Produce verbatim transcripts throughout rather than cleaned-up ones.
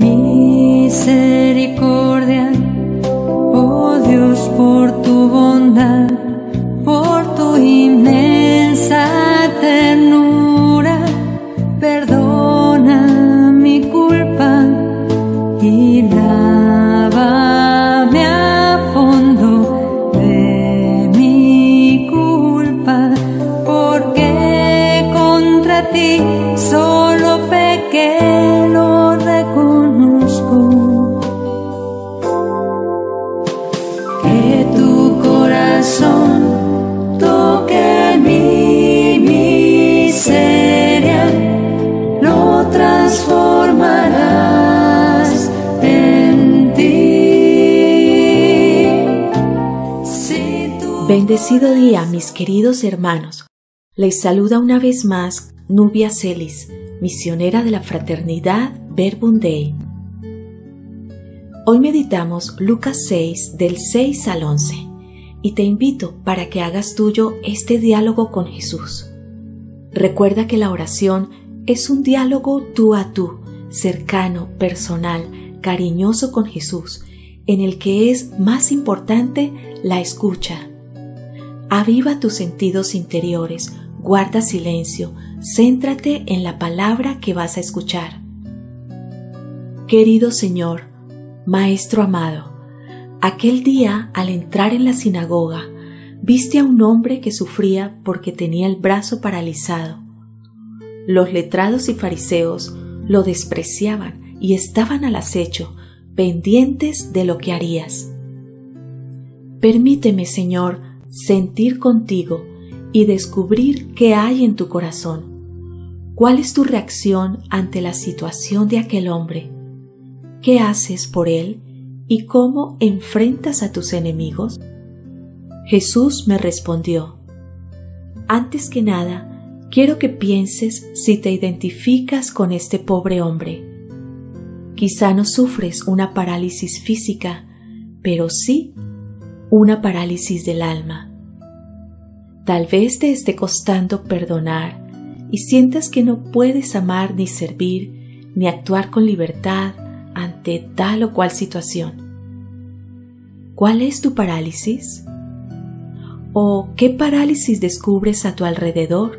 misericordia, oh Dios, por tu bondad, por tu inmensa ternura, perdona mi culpa y lávame a fondo de mi culpa, porque contra ti solo pequé, lo reconozco. Que tu corazón toque mi miseria, lo transformarás en ti. Si tú... Bendecido día, mis queridos hermanos. Les saluda una vez más Nubia Celis, misionera de la Fraternidad Verbum Dei. Hoy meditamos Lucas seis, del seis al once, y te invito para que hagas tuyo este diálogo con Jesús. Recuerda que la oración es un diálogo tú a tú, cercano, personal, cariñoso con Jesús, en el que es más importante la escucha. Aviva tus sentidos interiores, guarda silencio, céntrate en la palabra que vas a escuchar. Querido Señor, Maestro amado, aquel día al entrar en la sinagoga, viste a un hombre que sufría porque tenía el brazo paralizado. Los letrados y fariseos lo despreciaban y estaban al acecho, pendientes de lo que harías. Permíteme, Señor, sentir contigo y descubrir qué hay en tu corazón. ¿Cuál es tu reacción ante la situación de aquel hombre? ¿Qué haces por él y cómo enfrentas a tus enemigos? Jesús me respondió: antes que nada, quiero que pienses si te identificas con este pobre hombre. Quizá no sufres una parálisis física, pero sí una parálisis del alma. Tal vez te esté costando perdonar y sientas que no puedes amar ni servir ni actuar con libertad ante tal o cual situación. ¿Cuál es tu parálisis? ¿O qué parálisis descubres a tu alrededor?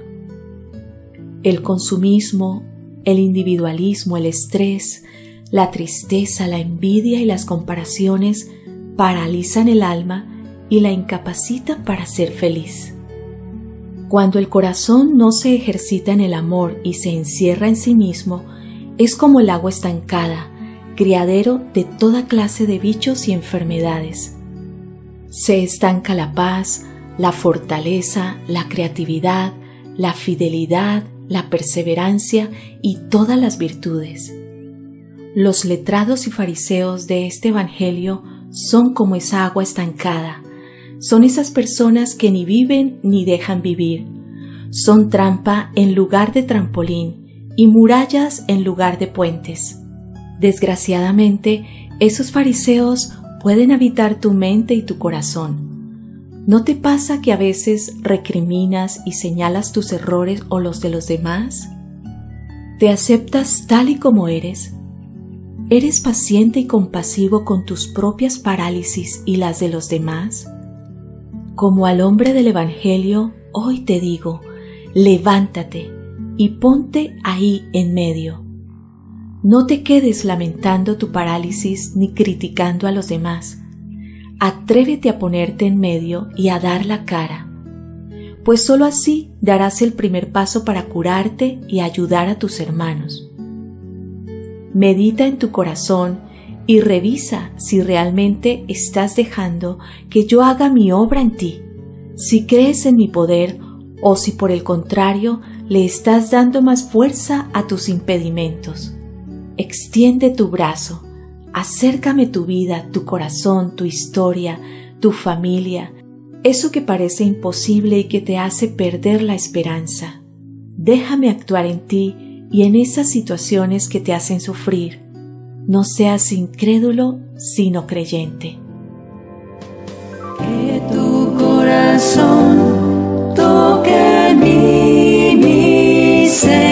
El consumismo, el individualismo, el estrés, la tristeza, la envidia y las comparaciones paralizan el alma y la incapacitan para ser feliz. Cuando el corazón no se ejercita en el amor y se encierra en sí mismo, es como el agua estancada, criadero de toda clase de bichos y enfermedades. Se estanca la paz, la fortaleza, la creatividad, la fidelidad, la perseverancia y todas las virtudes. Los letrados y fariseos de este evangelio son como esa agua estancada. Son esas personas que ni viven ni dejan vivir. Son trampa en lugar de trampolín y murallas en lugar de puentes. Desgraciadamente, esos fariseos pueden habitar tu mente y tu corazón. ¿No te pasa que a veces recriminas y señalas tus errores o los de los demás? ¿Te aceptas tal y como eres? ¿Eres paciente y compasivo con tus propias parálisis y las de los demás? Como al hombre del Evangelio, hoy te digo, levántate y ponte ahí en medio. No te quedes lamentando tu parálisis ni criticando a los demás. Atrévete a ponerte en medio y a dar la cara, pues sólo así darás el primer paso para curarte y ayudar a tus hermanos. Medita en tu corazón y revisa si realmente estás dejando que yo haga mi obra en ti, si crees en mi poder o si por el contrario le estás dando más fuerza a tus impedimentos. Extiende tu brazo, acércame tu vida, tu corazón, tu historia, tu familia, eso que parece imposible y que te hace perder la esperanza. Déjame actuar en ti y en esas situaciones que te hacen sufrir. No seas incrédulo, sino creyente. Que tu corazón toque mi miseria.